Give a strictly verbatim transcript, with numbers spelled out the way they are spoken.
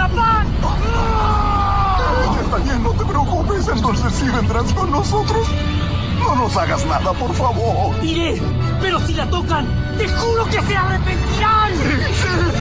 la paz! Está bien, no te preocupes, entonces sí vendrás con nosotros. No nos hagas nada, por favor. Iré, pero si la tocan, te juro que se arrepentirán. Sí, sí.